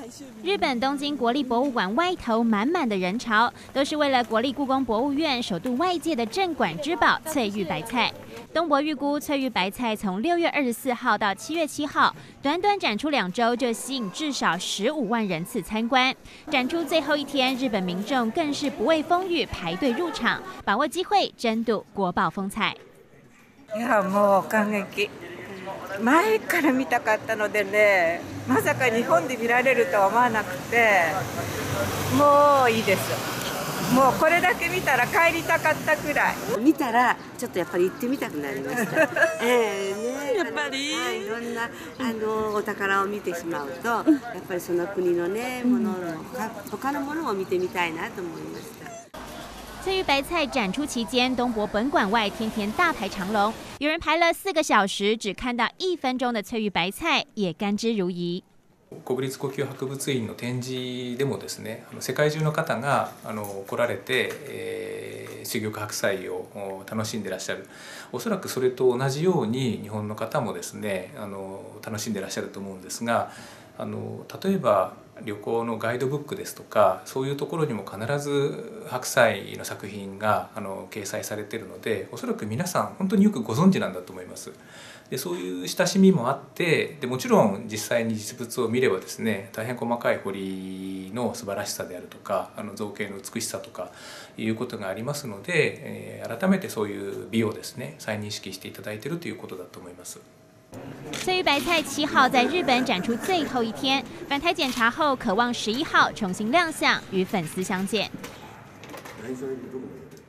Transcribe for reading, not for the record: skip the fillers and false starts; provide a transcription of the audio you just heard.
日本东京国立博物馆外头满满的人潮，都是为了国立故宫博物院首度外界的镇馆之宝翠玉白菜。东博预估，翠玉白菜从6月24号到7月7号，短短展出2周就吸引至少15万人次参观。展出最后一天，日本民众更是不畏风雨排队入场，把握机会争睹国宝风采。 いやもう感激。前から見たかったのでね、まさか日本で見られるとは思わなくて、もういいです。もうこれだけ見たら帰りたかったくらい。 見たらちょっとやっぱり行ってみたくなりました。やっぱり、 いろんなお宝を見てしまうと、やっぱりその国のねもの他のものを見てみたいなと思いました。 翠玉白菜展出期间，东博本馆外天天大排长龙，有人排了4个小时，只看到1分钟的翠玉白菜，也甘之如饴。 国立故宮博物院の展示でもですね、世界中の方が来られて、珠玉白菜を楽しんでいらっしゃる。おそらくそれと同じように日本の方もですね、楽しんでいらっしゃると思うんですが、例えば旅行のガイドブックですとか、そういうところにも必ず白菜の作品が掲載されているので、おそらく皆さん本当によくご存知なんだと思います。でそういう親しみもあって、でもちろん実際に実物を見ればですね、大変細かい彫りの素晴らしさであるとか、造形の美しさとかいうことがありますので、改めてそういう美をですね再認識していただいているということだと思います。 翠玉白菜7号在日本展出最后一天，返台检查后，渴望11号重新亮相，与粉丝相见。 内在にどこまで